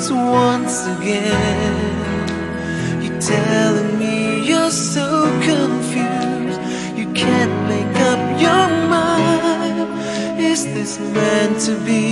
So once again, you're telling me you're so confused, you can't make up your mind. Is this meant to be?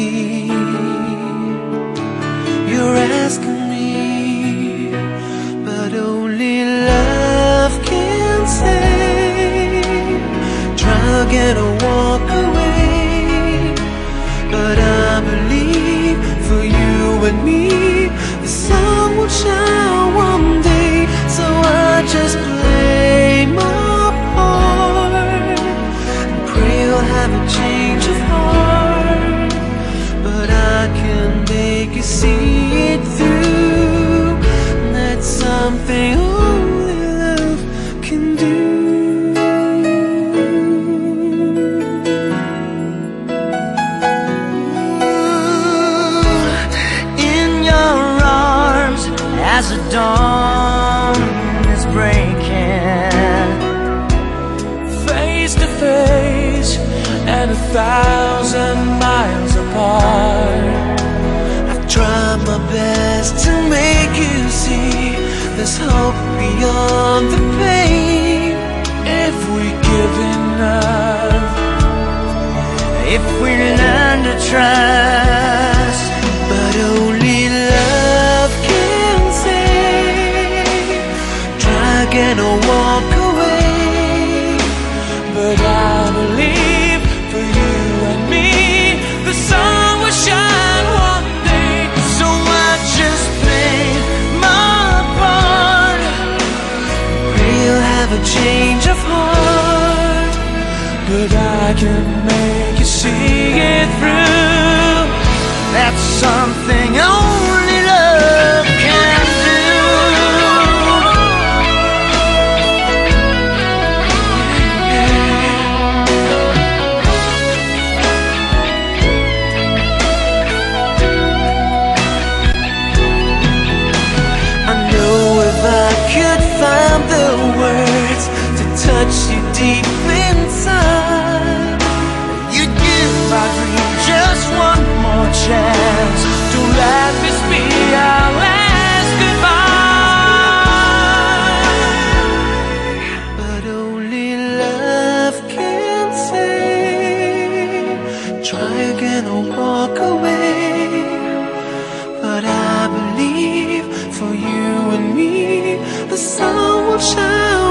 You're asking me, but only love can say. Try again or walk away, but I believe for you and me the sun will shine one day. So I just play my part and pray you'll have a change of heart. But I can make you see it through. That's something only love can do. In your arms as the dawn is breaking, face to face and 1,000 miles apart. I've tried my best to make you see there's hope beyond the pain. If we give enough, if we learn to trust, but only love can say. Try again or walk away, but I believe for you and me the sun will shine one day. So I just play my part, pray you'll have a change of heart. But I can make you see it through. That's something only love can do. I know if I could find the words to touch you deep inside, you'd give my dream just one more chance. Don't let this be our last goodbye. But only love can say. Try again or walk away, but I believe for you and me the sun will shine